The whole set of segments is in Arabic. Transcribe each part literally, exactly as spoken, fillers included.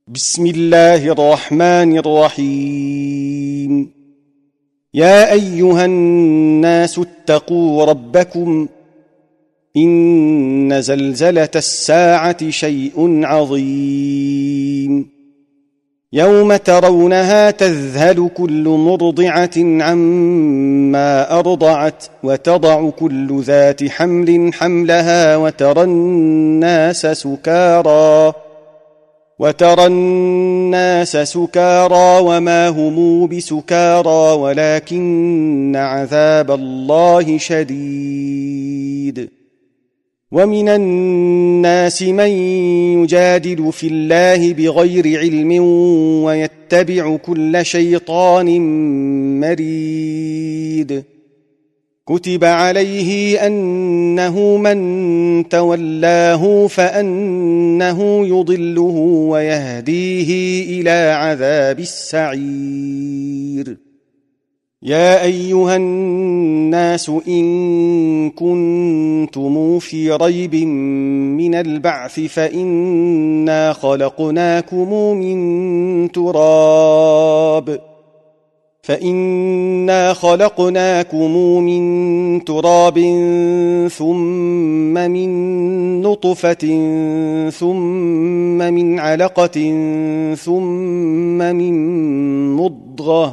بسم الله الرحمن الرحيم. يا أيها الناس اتقوا ربكم، إن زلزلة الساعة شيء عظيم. يوم ترونها تذهل كل مرضعة عما أرضعت وتضع كل ذات حمل حملها وترى الناس سكارى وترى الناس سكارى وما هم بسكارى ولكن عذاب الله شديد. ومن الناس من يجادل في الله بغير علم ويتبع كل شيطان مريد. كتب عليه أنه من تولاه فأنه يضله ويهديه إلى عذاب السعير. يا أيها الناس إن كنتم في ريب من البعث فإنا خلقناكم من تراب فإنا خلقناكم من تراب ثم من نطفة ثم من علقة ثم من مضغة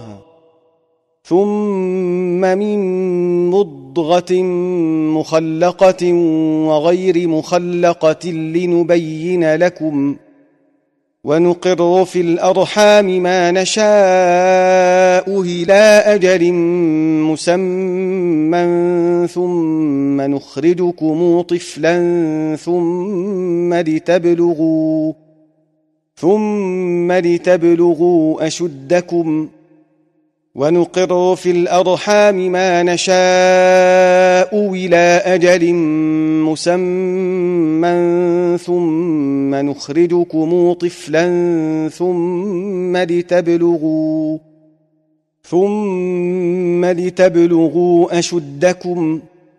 ثم من مضغة مخلقة وغير مخلقة لنبين لكم، ونقر في الأرحام ما نشاء إلى أجل مسمى ثم نخرجكم طفلا ثم لتبلغوا ثم لتبلغوا أشدكم، ونقر في الأرحام ما نشاء إلى أجل مسمى ثم نخرجكم طفلا ثم لتبلغوا ثم لتبلغوا أشدكم،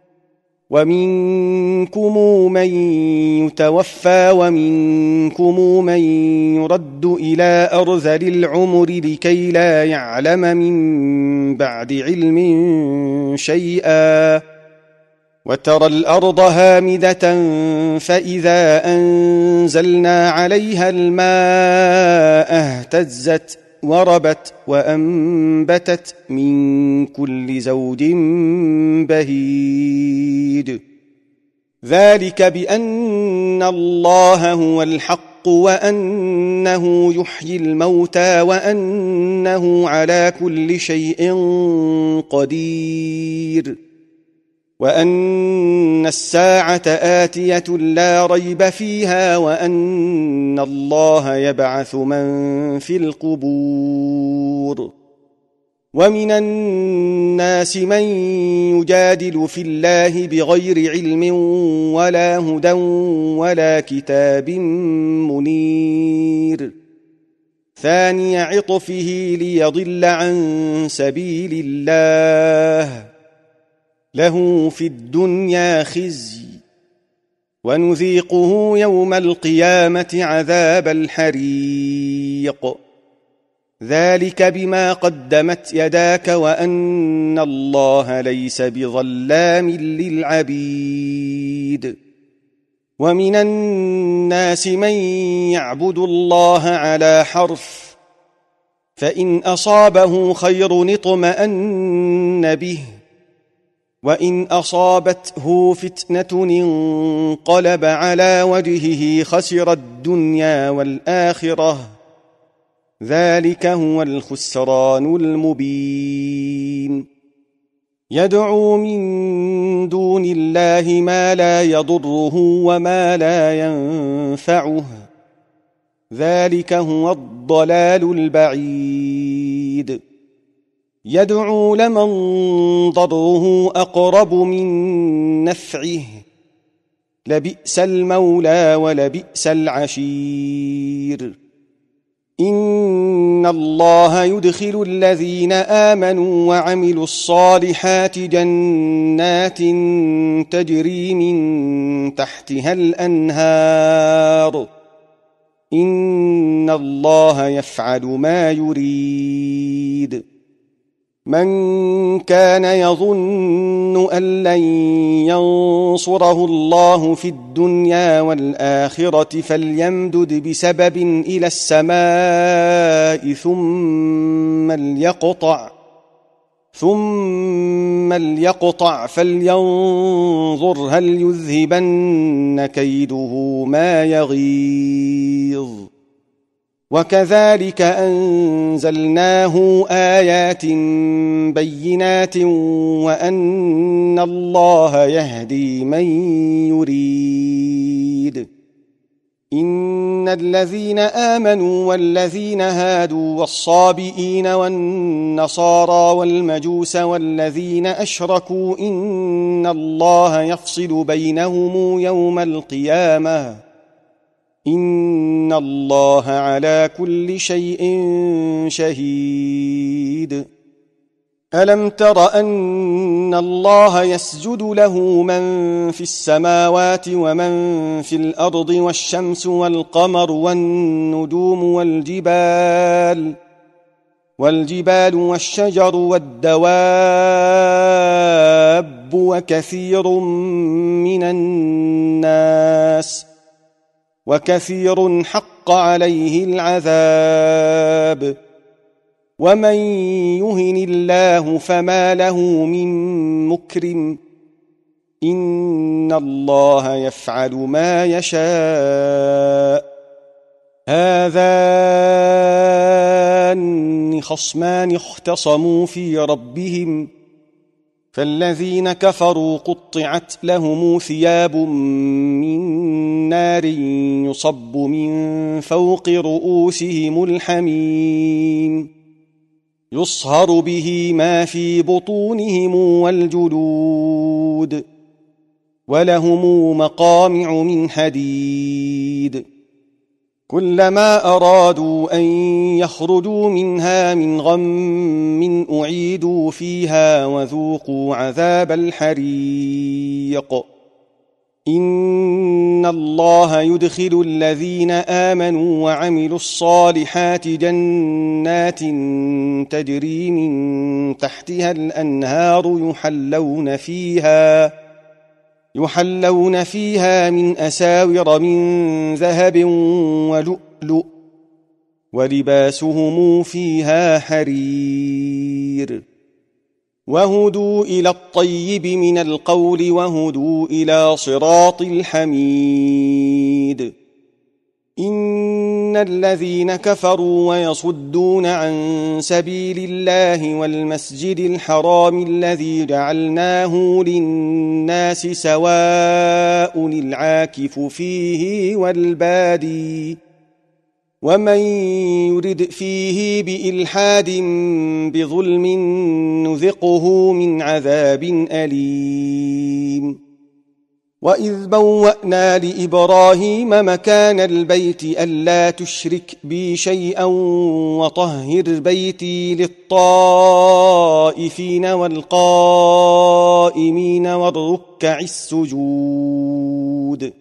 ومنكم من يتوفى ومنكم من يرد إلى أرذل العمر لكي لا يعلم من بعد علم شيئا. وترى الأرض هامدة فإذا أنزلنا عليها الماء اهتزت وربت وأنبتت من كل زوج بهيج. ذلك بأن الله هو الحق وأنه يحيي الموتى وأنه على كل شيء قدير، وأن الساعة آتية لا ريب فيها، وأن الله يبعث من في القبور. ومن الناس من يجادل في الله بغير علم ولا هدى ولا كتاب منير. ثاني عطفه ليضل عن سبيل الله، له في الدنيا خزي ونذيقه يوم القيامة عذاب الحريق. ذلك بما قدمت يداك وأن الله ليس بظلام للعبيد. ومن الناس من يعبد الله على حرف، فإن أصابه خير اطمأن به، وإن أصابته فتنة انقلب على وجهه خسر الدنيا والآخرة. ذلك هو الخسران المبين. يدعو من دون الله ما لا يضره وما لا ينفعه، ذلك هو الضلال البعيد. يدعو لمن ضره أقرب من نفعه، لبئس المولى ولبئس العشير. إن الله يدخل الذين آمنوا وعملوا الصالحات جنات تجري من تحتها الأنهار إن الله يفعل ما يريد من كان يظن أن لن ينصره الله في الدنيا والآخرة فليمدد بسبب إلى السماء ثم ليقطع ثم ليقطع فلينظر هل يذهبن كيده ما يغيظ وكذلك أنزلناه آيات بينات وأن الله يهدي من يريد إن الذين آمنوا والذين هادوا والصابئين والنصارى والمجوس والذين أشركوا إن الله يفصل بينهم يوم القيامة إن الله على كل شيء شهيد ألم تر أن الله يسجد له من في السماوات ومن في الأرض والشمس والقمر والنجوم والجبال والجبال والشجر والدواب وكثير من الناس وكثير حق عليه العذاب ومن يهن الله فما له من مكرم إن الله يفعل ما يشاء هذان خصمان اختصموا في ربهم فالذين كفروا قطعت لهم ثياب من نار يصب من فوق رؤوسهم الحميم يصهر به ما في بطونهم والجلود ولهم مقامع من حديد كلما أرادوا أن يخرجوا منها من غم أعيدوا فيها وذوقوا عذاب الحريق إن الله يدخل الذين آمنوا وعملوا الصالحات جنات تجري من تحتها الأنهار يحلون فيها يحلون فيها من أساور من ذهب ولؤلؤ ولباسهم فيها حرير وهدوا إلى الطيب من القول وهدوا إلى صراط الحميد إن الذين كفروا ويصدون عن سبيل الله والمسجد الحرام الذي جعلناه للناس سواء العاكف فيه والبادي ومن يرد فيه بإلحاد بظلم نذقه من عذاب أليم وإذ بوأنا لإبراهيم مكان البيت ألا تشرك بي شيئا وطهر بيتي للطائفين والقائمين والركع السجود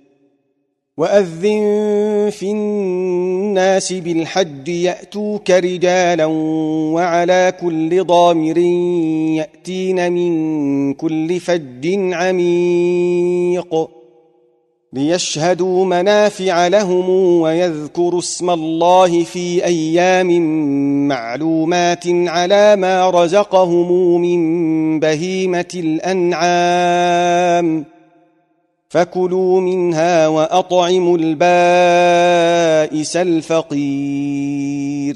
وأذن في الناس بالحج يأتوك رجالا وعلى كل ضامر يأتين من كل فج عميق ليشهدوا منافع لهم ويذكروا اسم الله في أيام معلومات على ما رزقهم من بهيمة الأنعام فكلوا منها وأطعموا البائس الفقير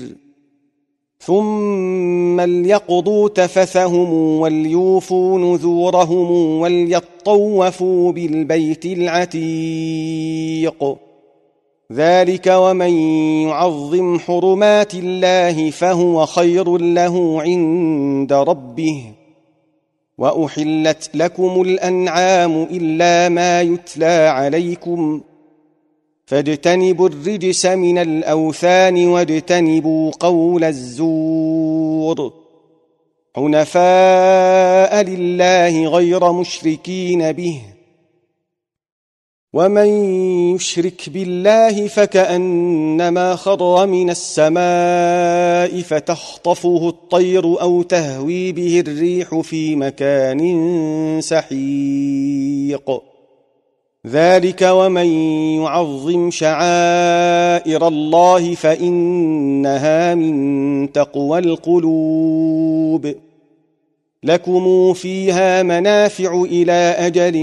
ثم ليقضوا تفثهم وليوفوا نذورهم وليطوفوا بالبيت العتيق ذلك ومن يعظم حرمات الله فهو خير له عند ربه وأحلت لكم الأنعام إلا ما يتلى عليكم فاجتنبوا الرجس من الأوثان واجتنبوا قول الزور حنفاء لله غير مشركين به ومن يشرك بالله فكأنما خر من السماء فتخطفه الطير أو تهوي به الريح في مكان سحيق ذلك ومن يعظم شعائر الله فإنها من تقوى القلوب لكم فيها منافع إلى أجل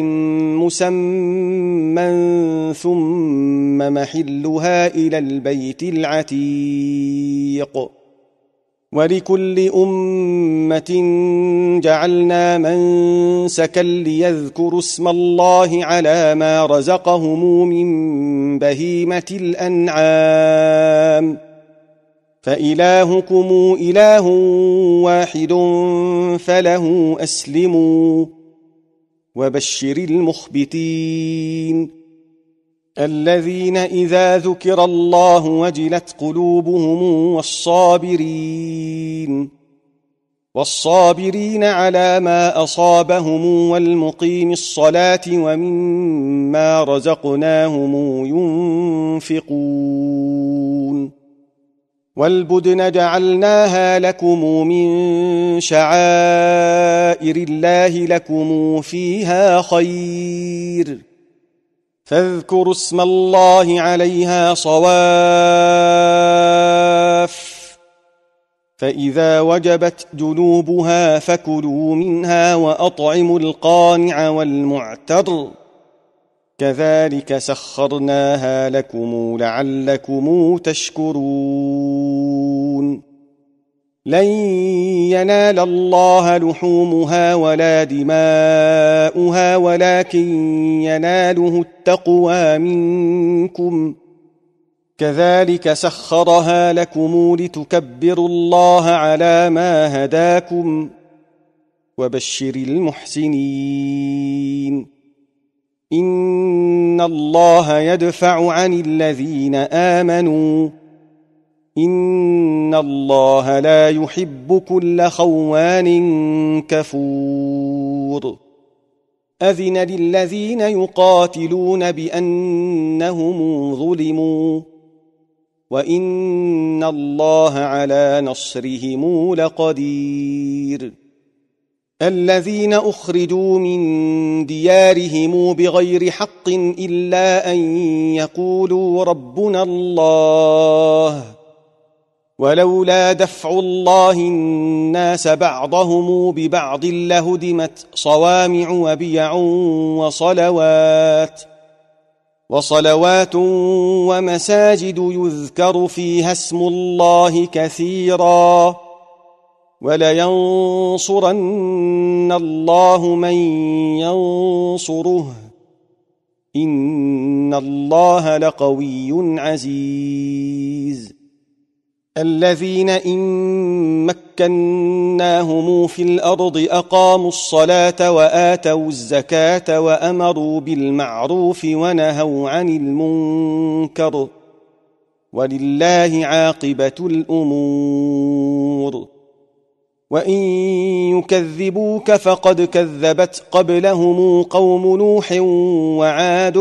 مسمى ثم محلها إلى البيت العتيق ولكل أمة جعلنا منسكا ليذكروا اسم الله على ما رزقهم من بهيمة الأنعام فإلهكم إله واحد فله أسلموا وبشر المخبتين الذين إذا ذكر الله وجلت قلوبهم والصابرين والصابرين على ما أصابهم والمقيم الصلاة ومما رزقناهم ينفقون والبدن جعلناها لكم من شعائر الله لكم فيها خير فاذكروا اسم الله عليها صواف فإذا وجبت جنوبها فكلوا منها وأطعموا القانع والمعتر كذلك سخرناها لكم لعلكم تشكرون لن ينال الله لحومها ولا دماؤها ولكن يناله التقوى منكم كذلك سخرها لكم لتكبروا الله على ما هداكم وبشر المحسنين إن الله يدفع عن الذين آمنوا إن الله لا يحب كل خوان كفور أذن للذين يقاتلون بأنهم ظلموا وإن الله على نصرهم لقدير الذين أخرجوا من ديارهم بغير حق إلا أن يقولوا ربنا الله ولولا دفع الله الناس بعضهم ببعض لهدمت صوامع وبيع وصلوات وصلوات ومساجد يذكر فيها اسم الله كثيرا ولينصرن الله من ينصره إن الله لقوي عزيز الذين إن مكناهم في الأرض أقاموا الصلاة وآتوا الزكاة وأمروا بالمعروف ونهوا عن المنكر ولله عاقبة الأمور وإن يكذبوك فقد كذبت قبلهم قوم نوح وعاد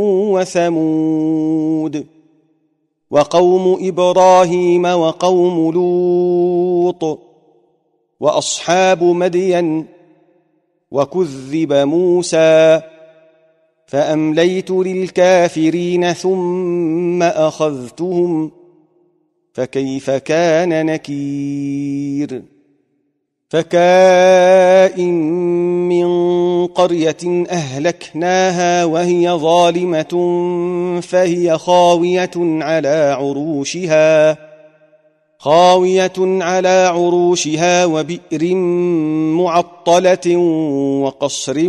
وثمود وقوم إبراهيم وقوم لوط وأصحاب مدين وكذب موسى فأمليت للكافرين ثم أخذتهم فكيف كان نكير فكائن من قرية أهلكناها وهي ظالمة فهي خاوية على عروشها خاوية على عروشها وبئر معطلة وقصر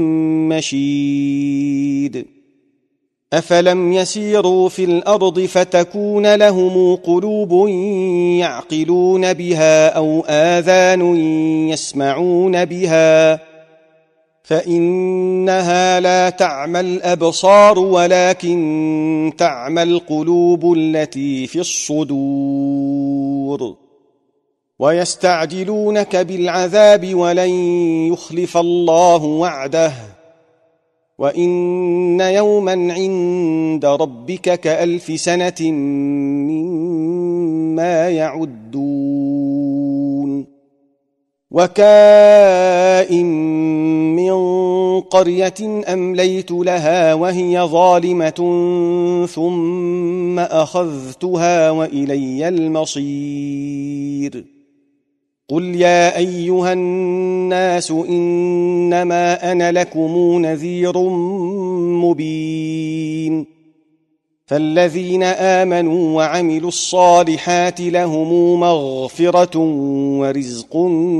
مشيد أفلم يسيروا في الأرض فتكون لهم قلوب يعقلون بها أو آذان يسمعون بها فإنها لا تعمى الأبصار ولكن تعمى القلوب التي في الصدور ويستعجلونك بالعذاب ولن يخلف الله وعده وإن يوما عند ربك كألف سنة مما يعدون وكائن من قرية أمليت لها وهي ظالمة ثم أخذتها وإلي المصير قل يا أيها الناس إنما أنا لكم نذير مبين فالذين آمنوا وعملوا الصالحات لهم مغفرة ورزق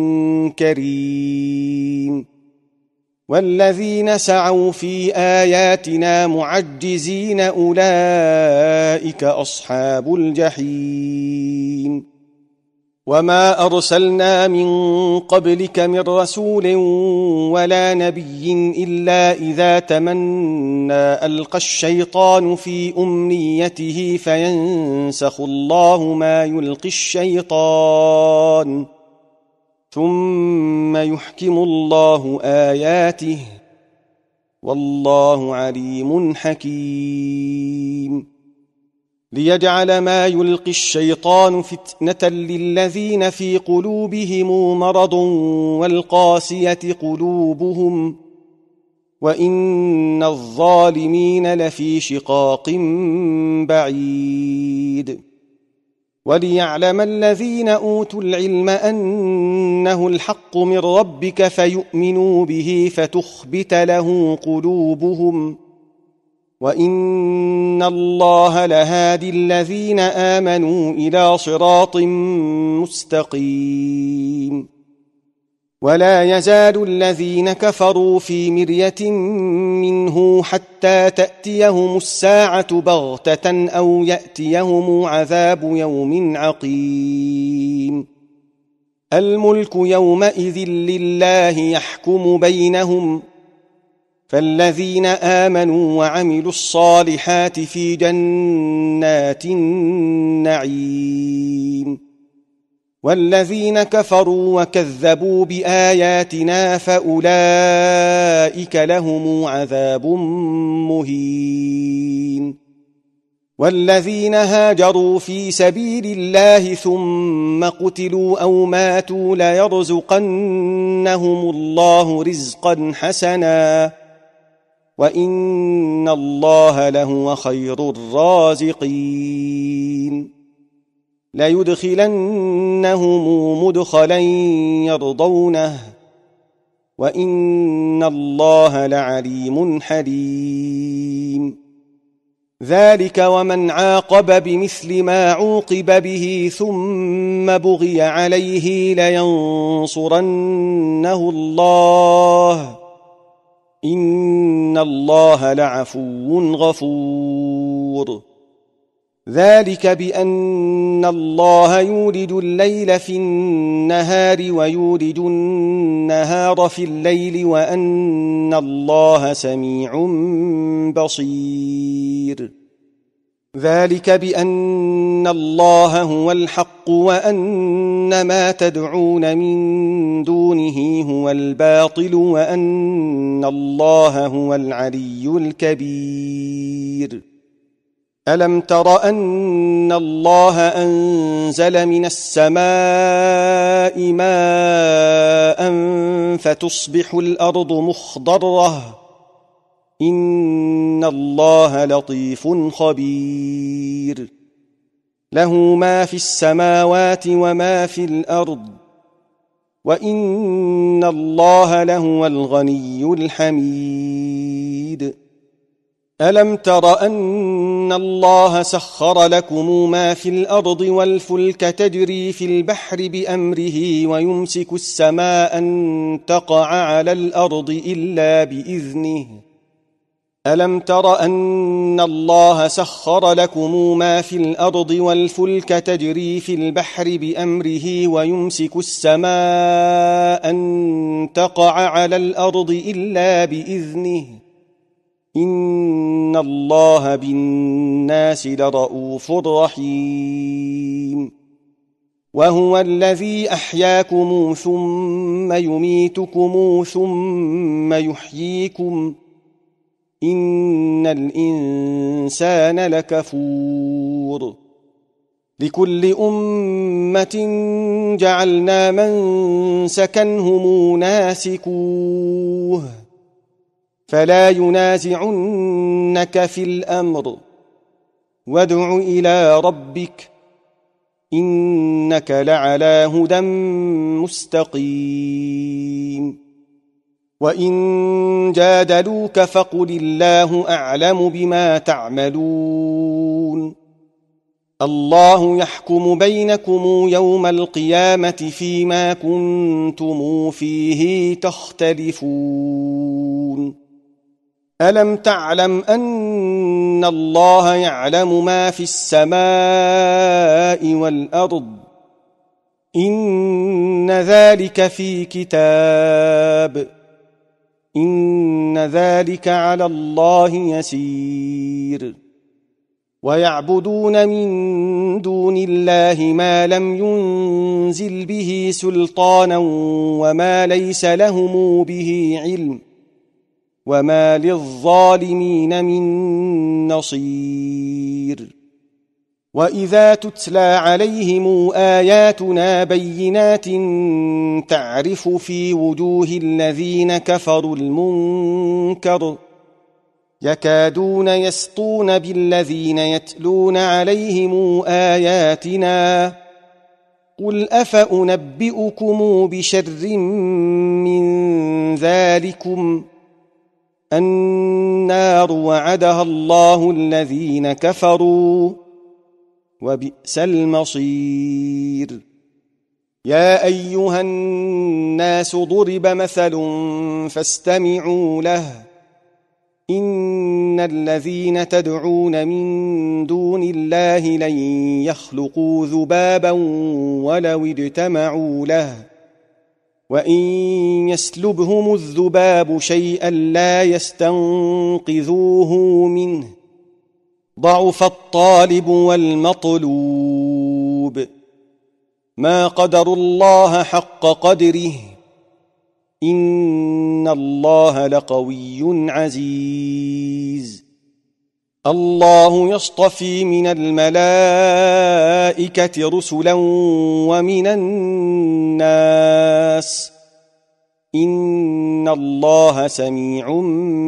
كريم والذين سعوا في آياتنا معجزين أولئك أصحاب الجحيم وما أرسلنا من قبلك من رسول ولا نبي إلا إذا تمنى ألقى الشيطان في أمنيته فينسخ الله ما يلقي الشيطان ثم يحكم الله آياته والله عليم حكيم ليجعل ما يلقي الشيطان فتنة للذين في قلوبهم مرض والقاسية قلوبهم وإن الظالمين لفي شقاق بعيد وليعلم الذين أوتوا العلم أنه الحق من ربك فيؤمنوا به فتخبت له قلوبهم وإن الله لهادي الذين آمنوا إلى صراط مستقيم ولا يزال الذين كفروا في مرية منه حتى تأتيهم الساعة بغتة أو يأتيهم عذاب يوم عقيم الملك يومئذ لله يحكم بينهم فالذين آمنوا وعملوا الصالحات في جنات النعيم والذين كفروا وكذبوا بآياتنا فأولئك لهم عذاب مهين والذين هاجروا في سبيل الله ثم قتلوا أو ماتوا ليرزقنهم الله رزقا حسنا وإن الله لهو خير الرازقين ليدخلنهم مدخلا يرضونه وإن الله لعليم حليم ذلك ومن عاقب بمثل ما عوقب به ثم بغي عليه لينصرنه الله إن الله لعفو غفور ذلك بأن الله يولج الليل في النهار ويولج النهار في الليل وأن الله سميع بصير ذلك بأن الله هو الحق وأن ما تدعون من دونه هو الباطل وأن الله هو العلي الكبير ألم تر أن الله أنزل من السماء ماء فتصبح الأرض مخضرة إن الله لطيف خبير له ما في السماوات وما في الأرض وإن الله لهو الغني الحميد ألم تر أن الله سخر لكم ما في الأرض والفلك تجري في البحر بأمره ويمسك السماء أن تقع على الأرض إلا بإذنه ألم تر أن الله سخر لكم ما في الأرض والفلك تجري في البحر بأمره ويمسك السماء أن تقع على الأرض إلا بإذنه إن الله بالناس لرءوف رحيم وهو الذي أحياكم ثم يميتكم ثم يحييكم إن الإنسان لكفور لكل أمة جعلنا منسكا هم ناسكوه فلا ينازعنك في الأمر وادع إلى ربك إنك لعلى هدى مستقيم وإن جادلوك فقل الله أعلم بما تعملون الله يحكم بينكم يوم القيامة فيما كنتم فيه تختلفون ألم تعلم أن الله يعلم ما في السماء والأرض إن ذلك في كتاب إن ذلك على الله يسير ويعبدون من دون الله ما لم ينزل به سلطانا وما ليس لهم به علم وما للظالمين من نصير وإذا تتلى عليهم آياتنا بينات تعرف في وجوه الذين كفروا المنكر يكادون يسطون بالذين يتلون عليهم آياتنا قل أفأنبئكم بشر من ذلكم النار وعدها الله الذين كفروا وبئس المصير يا أيها الناس ضرب مثل فاستمعوا له إن الذين تدعون من دون الله لن يخلقوا ذبابا ولو اجتمعوا له وإن يسلبهم الذباب شيئا لا يستنقذوه منه ضعف الطالب والمطلوب ما قدروا الله حق قدره إن الله لقوي عزيز الله يصطفي من الملائكة رسلا ومن الناس إن الله سميع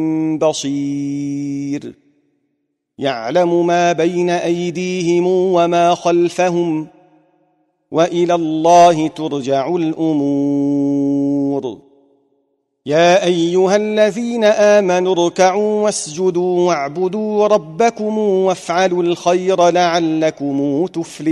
بصير يعلم ما بين أيديهم وما خلفهم وإلى الله ترجع الأمور يا أيها الذين آمنوا اركعوا واسجدوا واعبدوا ربكم وافعلوا الخير لعلكم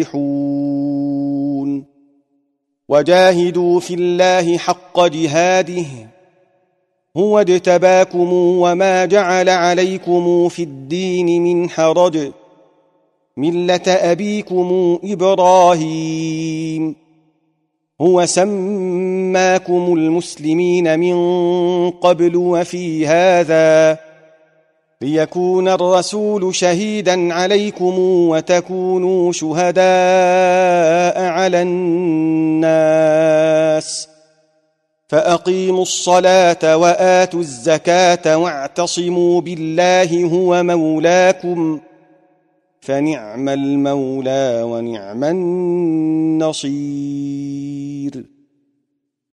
تفلحون وجاهدوا في الله حق جهاده هو اجتباكم وما جعل عليكم في الدين من حرج ملة أبيكم إبراهيم هو سماكم المسلمين من قبل وفي هذا ليكون الرسول شهيدا عليكم وتكونوا شهداء على الناس فأقيموا الصلاة وآتوا الزكاة واعتصموا بالله هو مولاكم فنعم المولى ونعم النصير